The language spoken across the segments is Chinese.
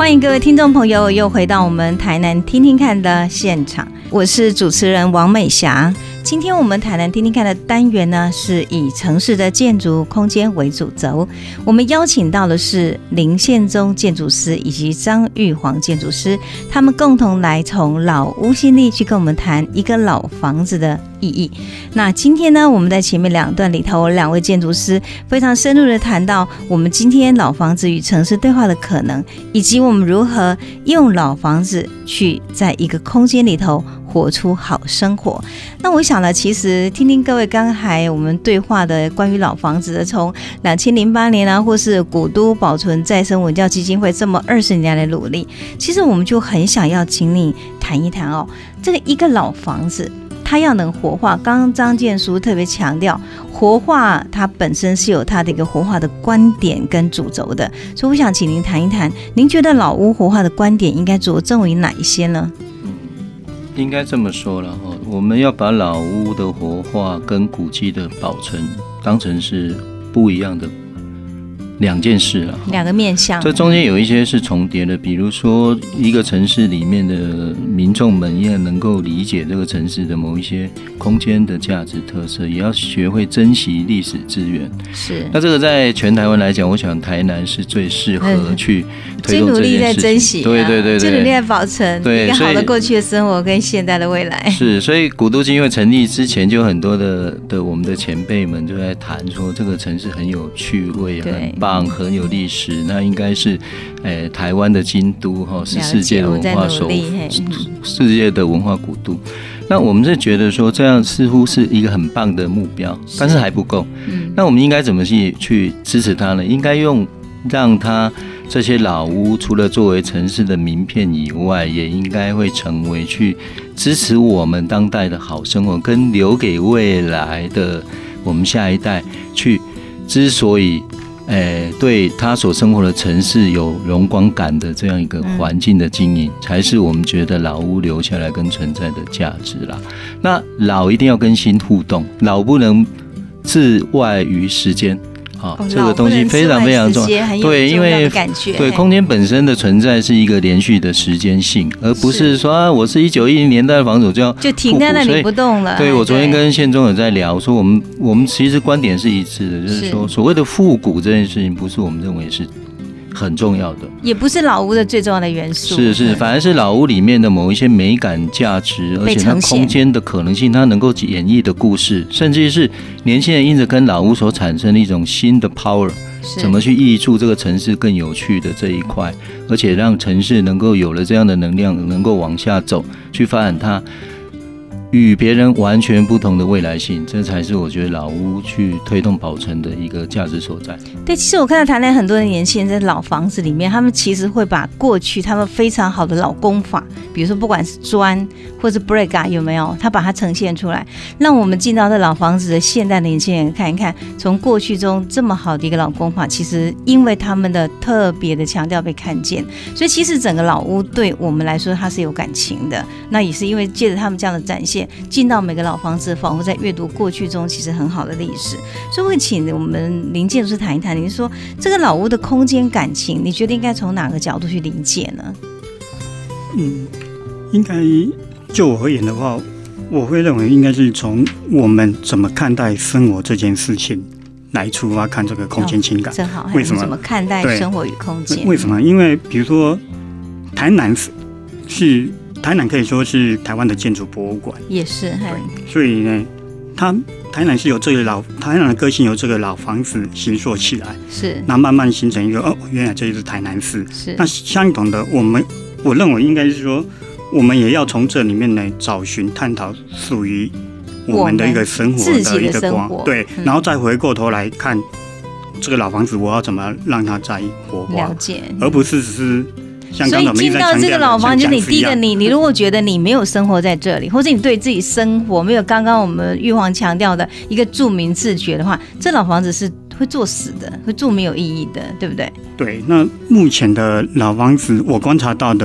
欢迎各位听众朋友又回到我们台南听听看的现场，我是主持人王美霞。今天我们台南听听看的单元呢，是以城市的建筑空间为主轴。我们邀请到的是林宪宗建筑师以及张玉煌建筑师，他们共同来从老屋心力去跟我们谈一个老房子的意义。那今天呢，我们在前面2段里头，2位建筑师非常深入的谈到我们今天老房子与城市对话的可能，以及我们如何用老房子去在一个空间里头活出好生活。那我想呢，其实听听各位刚才我们对话的关于老房子的，从2008年啊，或是古都保存再生文教基金会这么20年来的努力，其实我们就很想要请你谈一谈哦，这个一个老房子它要能活化，刚刚张建书特别强调，活化它本身是有它的一个活化的观点跟主轴的，所以我想请您谈一谈，您觉得老屋活化的观点应该着重于哪一些呢？ 应该这么说了，我们要把老屋的活化跟古迹的保存当成是不一样的2件事了，2 个面向， 这中间有一些是重叠的，比如说一个城市里面的民众们也能够理解这个城市的某一些空间的价值特色，也要学会珍惜历史资源。 是， 那这个在全台湾来讲，我想台南是最适合去推动这件事情， 最努力在珍惜， 对对对对， 最努力在保存一个好的过去的生活跟现在的未来。 是，所以古都基金会成立之前，就很多的我们的前辈们就在谈说，这个城市很有趣味，很棒，很有历史，那应该是台湾的京都，是世界的文化首府，世界的文化古都。那我们是觉得说，这样似乎是一个很棒的目标，但是还不够。那我们应该怎么去支持它呢？应该让它这些老屋除了作为城市的名片以外，也应该会成为去支持我们当代的好生活，跟留给未来的我们下一代去，之所以对他所生活的城市有荣光感的这样一个环境的经营，才是我们觉得老屋留下来跟存在的价值啦。那老一定要跟新互动，老不能自外于时间。这个东西非常非常重要，对，因为对空间本身的存在是一个连续的时间性，而不是说我是1910年代的房子就停在那里不动了。 对，我昨天跟宪宗有在聊，说我们其实观点是一致的，就是说所谓的复古这件事情，不是我们认为是很重要的， 也不是老屋的最重要的元素， 是，反而是老屋里面的某一些美感价值，而且它空间的可能性，它能够演绎的故事，甚至是年轻人因着跟老屋所产生的一种新的 power， 怎么去挹注这个城市更有趣的这一块，而且让城市能够有了这样的能量，能够往下走，去发展它与别人完全不同的未来性，这才是我觉得老屋去推动保存的一个价值所在。 对，其实我看到台南很多的年轻人在老房子里面，他们其实会把过去他们非常好的老工法，比如说不管是砖或是 brick 有没有，他把它呈现出来，让我们进到这老房子的现代的年轻人看一看，从过去中这么好的一个老工法，其实因为他们的特别的强调被看见，所以其实整个老屋对我们来说它是有感情的。那也是因为借着他们这样的展现，进到每个老房子，仿佛在阅读过去中其实很好的历史。所以会请我们林建筑师谈一谈，您说这个老屋的空间感情，你觉得应该从哪个角度去理解呢？ 应该就我而言的话，我会认为应该是从我们怎么看待生活这件事情来出发看这个空间情感。 正好， 为什么？ 怎么看待生活与空间？ 为什么？因为比如说台南可以说是台湾的建筑博物馆， 也是， 对，所以呢，台南是由台南的个性由这个老房子形塑起来， 是， 那慢慢形成一个原来这就是台南市。 是， 那相同的，我认为应该是说，我们也要从这里面呢找寻探讨属于我们的一个生活的一个光，对，然后再回过头来看这个老房子，我要怎么让它再活化， 了解， 而不是只是。 所以进到这个老房子，你第一个你如果觉得你没有生活在这里，或者你对自己生活没有刚刚我们玉皇强调的一个住民自觉的话，这老房子是会作死的，会住没有意义的，对不对？ 对，那目前的老房子我观察到的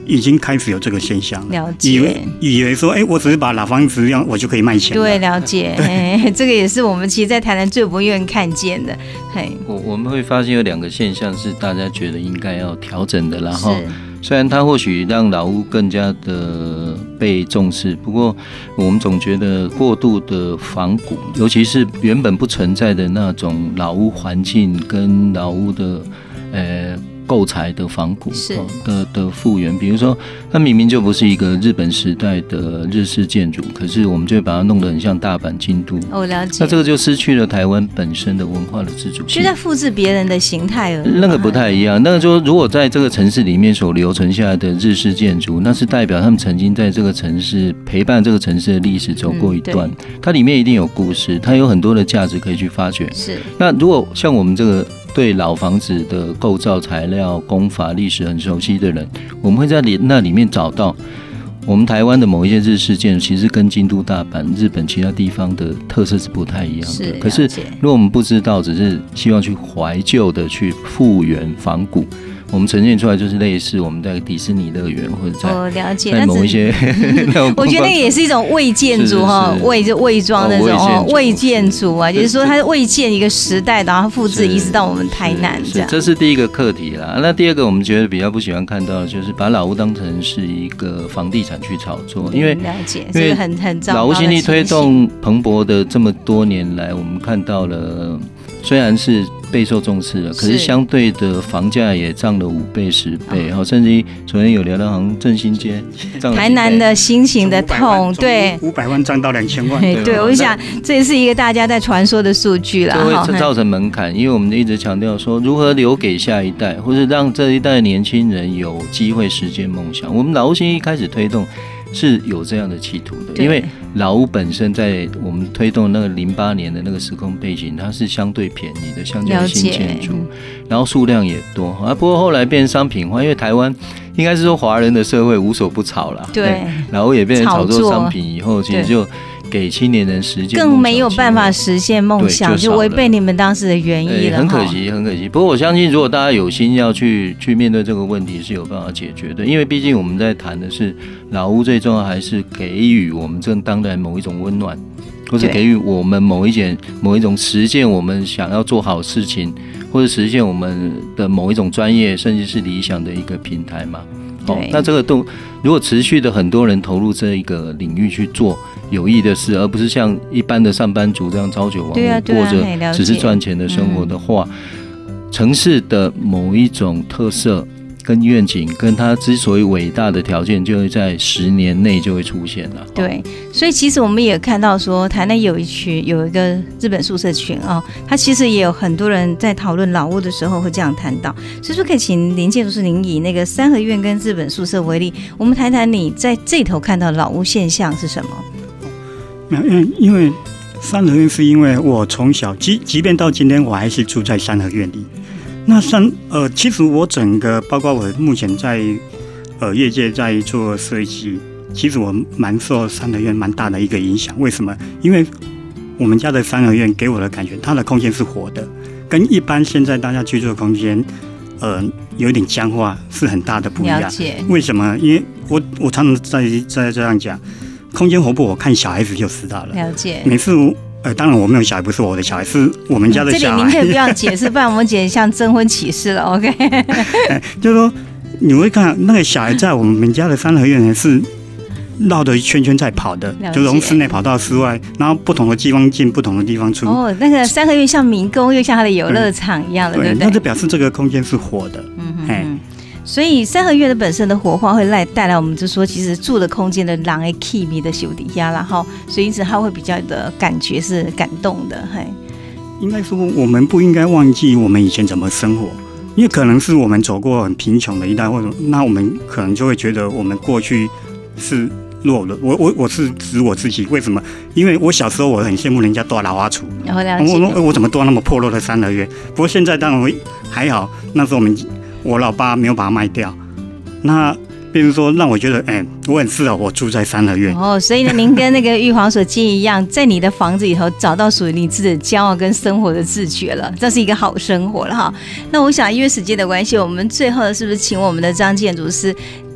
已经开始有这个现象了。 了解， 以为说，我只是把老房子让我就可以卖钱了。 对，了解。这个也是我们其实在台南最不愿意看见的。 我们会发现有2个现象是大家觉得应该要调整的，然后虽然它或许让老屋更加的被重视，不过我们总觉得过度的仿古，尤其是原本不存在的那种老屋环境跟老屋的构材的仿古的复原，比如说它明明就不是一个日本时代的日式建筑，可是我们就会把它弄得很像大阪京都。 我了解。 那这个就失去了台湾本身的文化的自主性， 就在复制别人的形态而已。 那个不太一样，那个就如果在这个城市里面所留存下来的日式建筑，那是代表他们曾经在这个城市陪伴这个城市的历史走过一段，它里面一定有故事，它有很多的价值可以去发掘。 是。 那如果像我们这个对老房子的构造材料、工法、历史很熟悉的人，我们会在那里面找到我们台湾的某一些日式建筑，其实跟京都、大阪、日本其他地方的特色是不太一样的。可是如果我们不知道，只是希望去怀旧的去复原仿古，我们呈现出来就是类似我们在迪士尼乐园或者在某一些我觉得那个也是一种伪建筑伪装那种伪建筑啊，就是说它伪建一个时代，然后复制移植到我们台南这样。 这是第一个课题啦。那第二个我们觉得比较不喜欢看到的就是把老屋当成是一个房地产去炒作，因为了解这个很糟糕的老屋经济推动蓬勃的这么多年来，我们看到了虽然是备受重视了，可是相对的房价也涨了5倍10倍，甚至昨天有聊到好像振兴街台南的心情的痛，对 ，500万涨到2000万， 对，我想这也是一个大家在传说的数据啦， 就会造成门槛，因为我们一直强调说如何留给下一代，或者让这一代年轻人有机会实现梦想。我们老屋新一开始推动是有这样的企图的，因为老屋本身在我们推动那个08年的那个时空背景，它是相对便宜的，相较于新建筑，然后数量也多不过后来变商品化，因为台湾应该是说华人的社会无所不炒啦， 对， 老屋也变成炒作商品以后，其实就给青年人实践更没有办法实现梦想，就违背你们当时的原意了， 很可惜，很可惜。不过我相信，如果大家有心要去面对这个问题，是有办法解决的。因为毕竟我们在谈的是老屋，最重要还是给予我们这当代某一种温暖，或者给予我们某一种实践我们想要做好事情，或者实现我们的某一种专业，甚至是理想的一个平台嘛。那这个如果持续的很多人投入这一个领域去做有益的事，而不是像一般的上班族这样朝九晚五过着只是赚钱的生活的话，城市的某一种特色跟愿景跟它之所以伟大的条件，就会在10年内就会出现了。 对，所以其实我们也看到说，台南有一个日本宿舍群它其实也有很多人在讨论老屋的时候会这样谈到。所以说可以请林建筑师您以那个三合院跟日本宿舍为例，我们谈谈你在这头看到老屋现象是什么？ 因为三合院是因为我从小即便到今天我还是住在三合院里。那其实我整个包括我目前在业界在做设计，其实我蛮受三合院蛮大的一个影响。为什么？因为我们家的三合院给我的感觉，它的空间是活的，跟一般现在大家居住的空间有点僵化，是很大的不一样。为什么？因为我常常在这样讲，空间活不活，我看小孩子就知道了。 了解。 每次当然我没有小孩，不是我的小孩，是我们家的小孩。 这里您可以不要解释，不然我们解像征婚启事了。OK。 就是说，你会看那个小孩在我们家的三合院是绕着一圈圈在跑的，就从室内跑到室外，然后不同的地方进，不同的地方出。 那个三合院像迷宫，又像它的游乐场一样的，对不对？ 那就表示这个空间是活的。 所以三合院的本身的活化会带来我们就说，其实住的空间的人的气味的修底下，然后所以因此它会比较的感觉是感动的。 应该说我们不应该忘记我们以前怎么生活，因为可能是我们走过很贫穷的一代，或者那我们可能就会觉得我们过去是弱的。我是指我自己，为什么？因为我小时候我很羡慕人家住老花厝，我怎么住那么破落的三合院？不过现在当然还好，那时候我老爸没有把它卖掉，那比如说让我觉得，我很适合我住在三合院。 所以呢，您跟那个玉皇所建议一样，在你的房子里头找到属于你自己的骄傲跟生活的自觉了，这是一个好生活了哈。那我想因为时间的关系，我们最后是不是请我们的张建筑师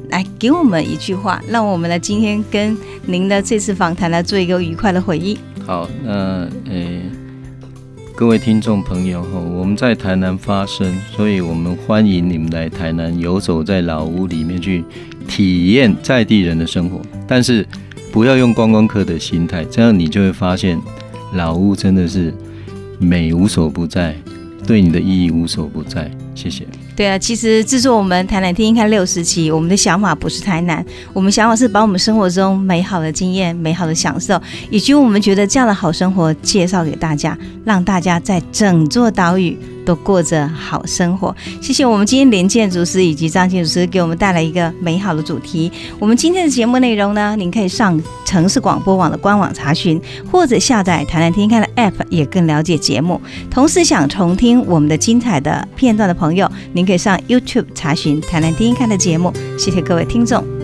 来给我们一句话，让我们的今天跟您的这次访谈来做一个愉快的回忆。 好，那各位听众朋友，我们在台南发声，所以我们欢迎你们来台南游走在老屋里面去体验在地人的生活，但是不要用观光客的心态，这样你就会发现老屋真的是美无所不在，对你的意义无所不在。谢谢。 对啊，其实制作我们台南听听看60期，我们的想法不是台南，我们想法是把我们生活中美好的经验、美好的享受，以及我们觉得这样的好生活介绍给大家，让大家在整座岛屿都过着好生活。谢谢我们今天连建筑师以及张建筑师给我们带来一个美好的主题。我们今天的节目内容呢，您可以上城市广播网的官网查询，或者下载台南听听看的 App 也更了解节目。同时想重听我们的精彩的片段的朋友，您可以上 YouTube 查询台南听听看的节目。谢谢各位听众。